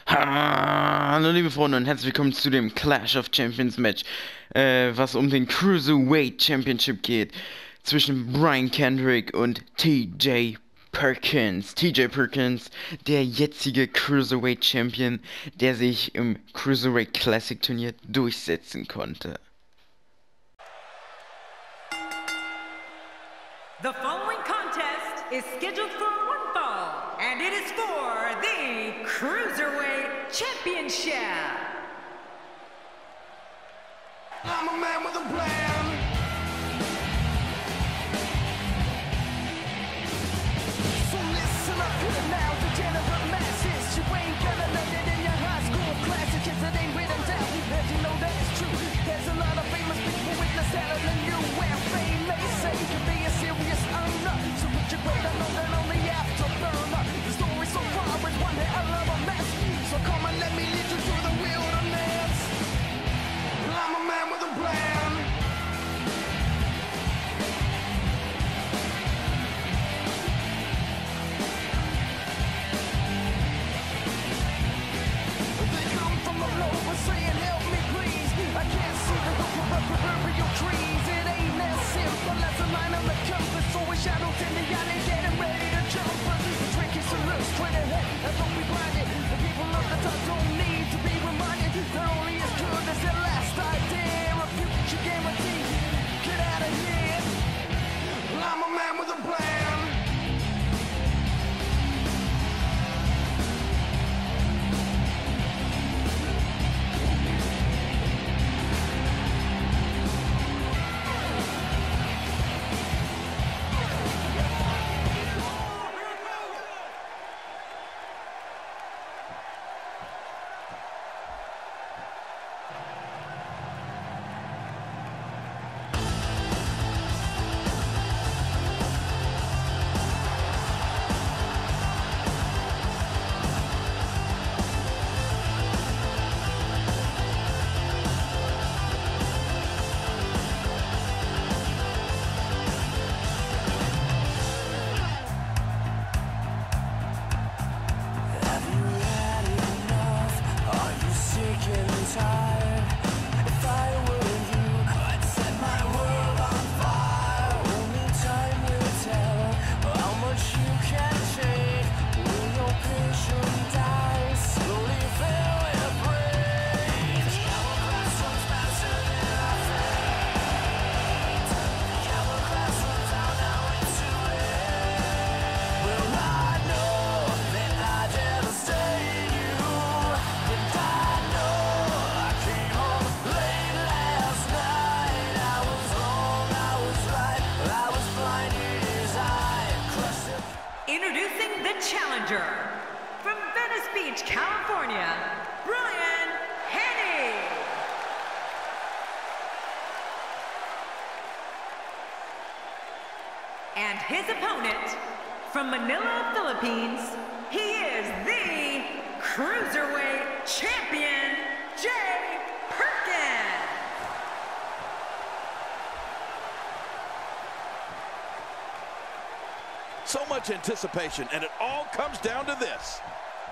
Hallo liebe Freunde und herzlich willkommen zu dem Clash of Champions Match, was um den Cruiserweight Championship geht, zwischen Brian Kendrick und TJ Perkins. TJ Perkins, der jetzige Cruiserweight Champion, der sich im Cruiserweight Classic Turnier durchsetzen konnte. The following contest is scheduled for one fall, and it is for the Cruiserweight Championship. I'm a man with a plan. So listen up here now, the general masses. You ain't gonna learn it in your high school classes, kids that ain't written down. As you know that is true. There's a lot of famous people witness talent and you where fame may say can be a serious honor. So put your weight on that only afterburner. The story so far is one hell of a mess. So come on, let me lead you through the wilderness. I'm a man with a plan. They come from all over saying, help me please. I can't see the hook of the proverbial trees. It ain't as simple as a line of the compass. Always shadows in the alley getting ready to jump. The trick is to look straight ahead and don't be blinded. The people of the top don't need to be reminded. They're only as good as their last idea. A future guarantee. Get out of here. I'm a man with a plan. Introducing the challenger from Venice Beach, California, Brian Haney. And his opponent from Manila, Philippines, he is the Cruiserweight Champion, Jay Perkins. So much anticipation, and it all comes down to this.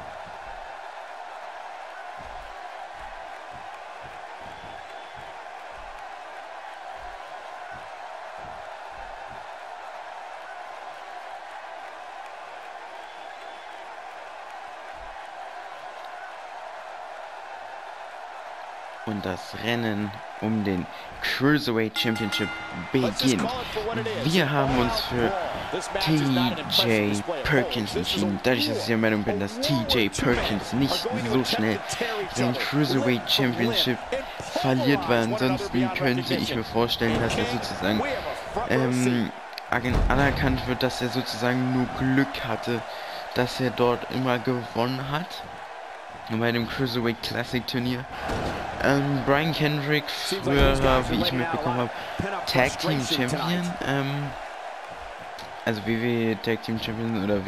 Und das Rennen um den Cruiserweight Championship beginnt. Wir haben uns für TJ Perkins entschieden. Dadurch, dass ich der Meinung bin, dass TJ Perkins nicht so schnell den Cruiserweight Championship verliert, weil ansonsten könnte ich mir vorstellen, dass er sozusagen anerkannt wird, dass er sozusagen nur Glück hatte, dass er dort immer gewonnen hat. Bei dem Cruiserweight Classic Turnier. Brian Kendrick, früher, wie ich mitbekommen habe, Tag Team Champion, also WWE Tag Team Champion oder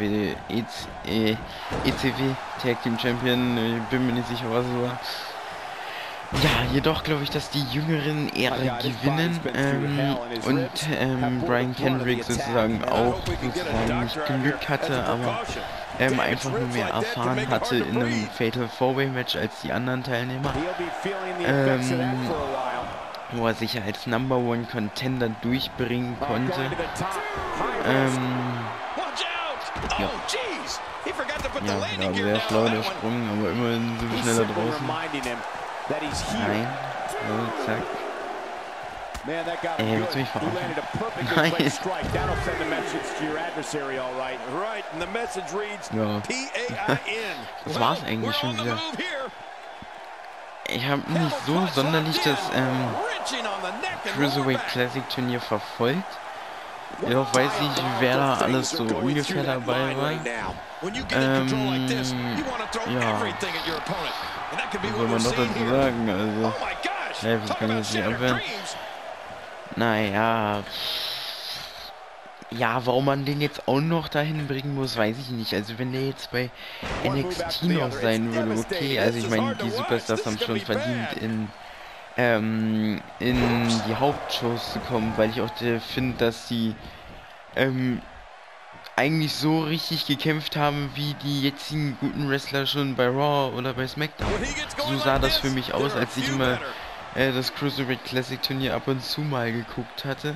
ECW Tag Team Champion, ich bin mir nicht sicher, was es war. Ja, jedoch glaube ich, dass die Jüngeren eher gewinnen und Brian Kendrick sozusagen auch sozusagen nicht Glück hatte, aber einfach nur mehr erfahren hatte in einem Fatal 4-Way Match als die anderen Teilnehmer, wo er sich ja als Number One Contender durchbringen konnte. Ja. Ja, war sehr schlau der Sprung, aber immerhin sind wir schneller draußen. Nein. So, zack. Willst du mich verarschen? Nein. Ja. Das war's eigentlich schon wieder. Ich habe nicht so sonderlich das Cruiserweight Classic Turnier verfolgt. Jedoch weiß ich, wer da alles so ungefähr dabei war. Ja. Was soll man noch dazu sagen? Also, das kann ich jetzt nicht abwehren. Naja. Ja, warum man den jetzt auch noch dahin bringen muss, weiß ich nicht. Also wenn der jetzt bei NXT noch sein würde, okay. Also ich meine, die Superstars haben schon verdient, in die Hauptshows zu kommen, weil ich auch finde, dass sie eigentlich so richtig gekämpft haben, wie die jetzigen guten Wrestler schon bei Raw oder bei SmackDown. So sah das für mich aus, als ich immer das Cruiserweight Classic Turnier ab und zu mal geguckt hatte.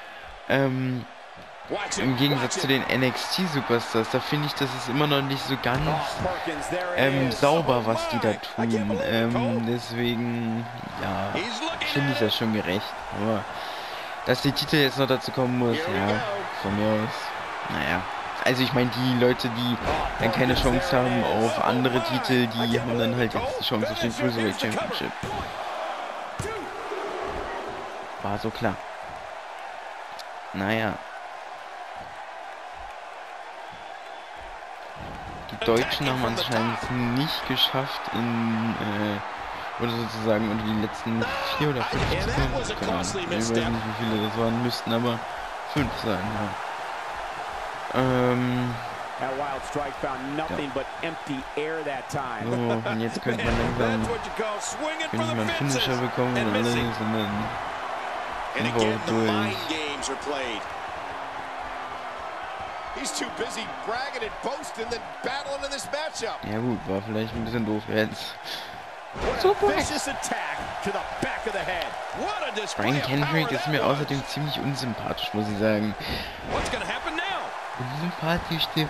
Im Gegensatz zu den NXT Superstars, da finde ich, das ist immer noch nicht so ganz sauber, was die da tun. Deswegen, ja, finde ich das schon gerecht. Aber dass die Titel jetzt noch dazu kommen muss, ja, von mir aus, naja. Also ich meine, die Leute, die dann keine Chance haben auf andere Titel, die haben dann halt jetzt die Chance auf den Cruiserweight Championship. War so klar. Naja. Die Deutschen haben anscheinend nicht geschafft, oder sozusagen unter die letzten 4 oder 5 zu kommen. Ich weiß nicht, wie viele das waren, müssten aber 5 sein, ja. So, und jetzt könnte man langsam, wenn ich mal einen Finisher bekommen und alles, und dann einfach durch. Ja gut, war vielleicht ein bisschen doof jetzt. Super. Brian Kendrick ist mir außerdem ziemlich unsympathisch, muss ich sagen. Unsympathisch TV?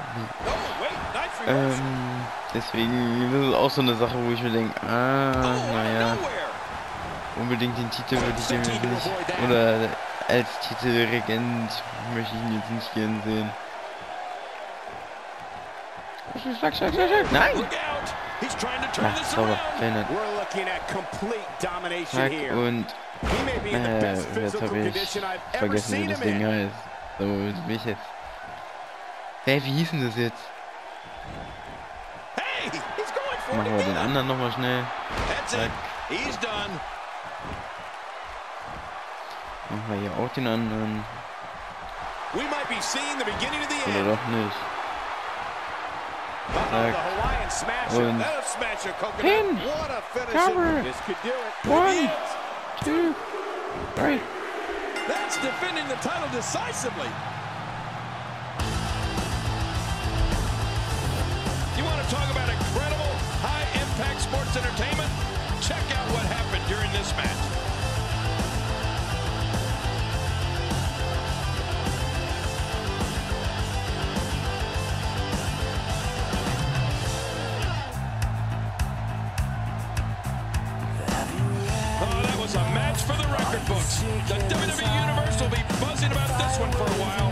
Deswegen, das ist auch so eine Sache, wo ich mir denke, naja, unbedingt den Titel würde ich ihm nicht, oder als Titelregent möchte ich ihn jetzt nicht gern sehen. Nein! Ach, sauber, verändert. Zack, und jetzt habe ich vergessen, wie das Ding heißt. So, jetzt bin ich jetzt. Hey, wie hieß denn das jetzt? Machen wir den anderen nochmal schnell. Zack. Machen wir hier auch den anderen. Oder doch nicht. Zack. Und Pin! Cover! 1, 2, 3. That's defending the title decisively. You want to talk about incredible high-impact sports entertainment? Check out what happened during this match. For the record books, the WWE Universe will be buzzing about this one for a while.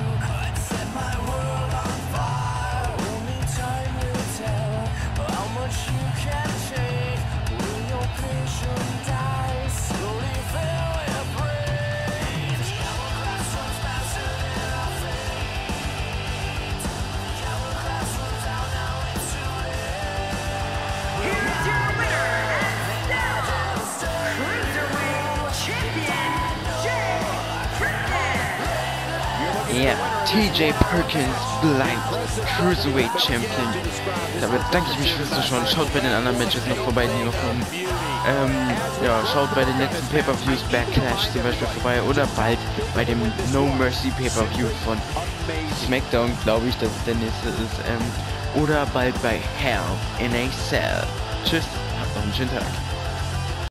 Ja, TJ Perkins bleibt Cruiserweight Champion. Da bedanke ich mich fürs Zuschauen. Schaut bei den anderen Matches noch vorbei, die noch kommen. Ja, schaut bei den letzten Pay-Per-Views Backlash zum Beispiel vorbei oder bald bei dem No Mercy Pay-Per-View von SmackDown, glaube ich, dass es der nächste ist. Oder bald bei Hell in a Cell. Tschüss, habt noch einen schönen Tag.